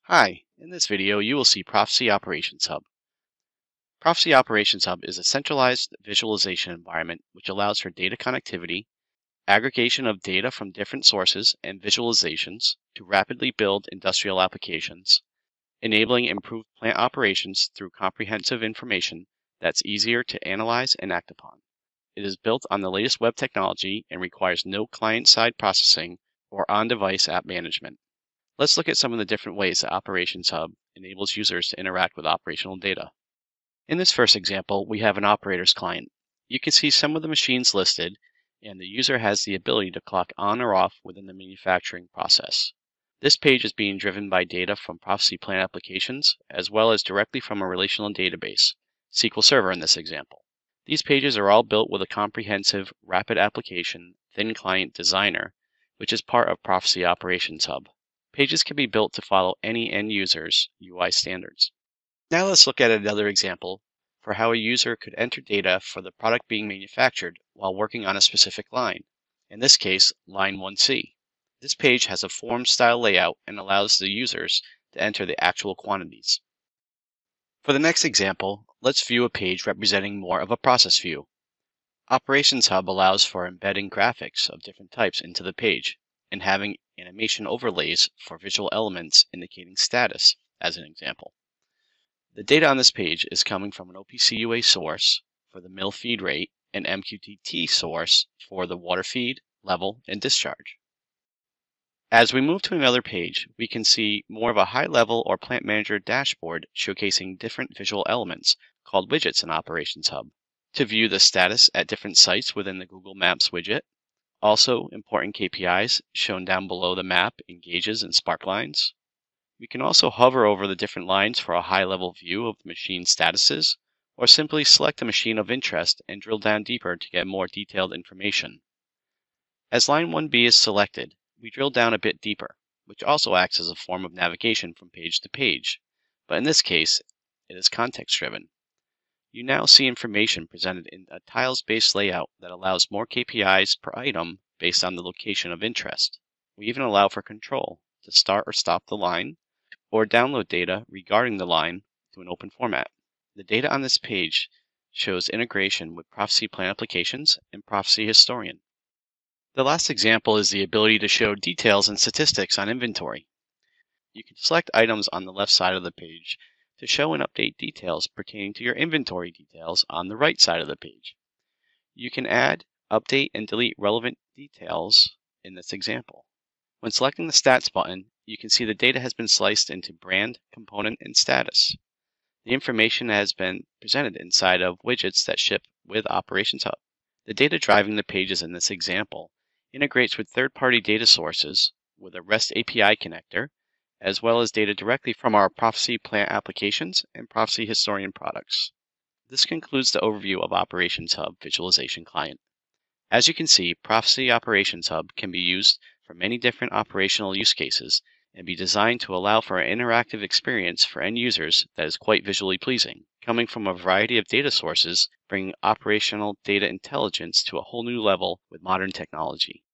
Hi, in this video you will see Proficy Operations Hub. Proficy Operations Hub is a centralized visualization environment which allows for data connectivity, aggregation of data from different sources and visualizations to rapidly build industrial applications, enabling improved plant operations through comprehensive information that's easier to analyze and act upon. It is built on the latest web technology and requires no client-side processing or on-device app management. Let's look at some of the different ways that Operations Hub enables users to interact with operational data. In this first example, we have an operator's client. You can see some of the machines listed, and the user has the ability to clock on or off within the manufacturing process. This page is being driven by data from Proficy Plant applications, as well as directly from a relational database, SQL Server in this example. These pages are all built with a comprehensive, rapid application, thin client designer, which is part of Proficy Operations Hub. Pages can be built to follow any end user's UI standards. Now let's look at another example for how a user could enter data for the product being manufactured while working on a specific line, in this case, line 1C. This page has a form-style layout and allows the users to enter the actual quantities. For the next example, let's view a page representing more of a process view. Operations Hub allows for embedding graphics of different types into the page and having animation overlays for visual elements indicating status, as an example. The data on this page is coming from an OPC UA source for the mill feed rate and MQTT source for the water feed, level, and discharge. As we move to another page, we can see more of a high-level or plant manager dashboard showcasing different visual elements called widgets in Operations Hub. To view the status at different sites within the Google Maps widget, also important KPIs shown down below the map in gauges and spark lines. We can also hover over the different lines for a high-level view of the machine statuses, or simply select a machine of interest and drill down deeper to get more detailed information. As line 1B is selected, we drill down a bit deeper, which also acts as a form of navigation from page to page, but in this case, it is context-driven. You now see information presented in a tiles-based layout that allows more KPIs per item based on the location of interest. We even allow for control to start or stop the line, or download data regarding the line to an open format. The data on this page shows integration with Proficy Plant applications and Proficy Historian. The last example is the ability to show details and statistics on inventory. You can select items on the left side of the page to show and update details pertaining to your inventory details on the right side of the page. You can add, update, and delete relevant details in this example. When selecting the Stats button, you can see the data has been sliced into brand, component, and status. The information has been presented inside of widgets that ship with Operations Hub. The data driving the pages in this example integrates with third-party data sources with a REST API connector, as well as data directly from our Proficy Plant applications and Proficy Historian products. This concludes the overview of Operations Hub Visualization Client. As you can see, Proficy Operations Hub can be used for many different operational use cases and be designed to allow for an interactive experience for end users that is quite visually pleasing, coming from a variety of data sources, bringing operational data intelligence to a whole new level with modern technology.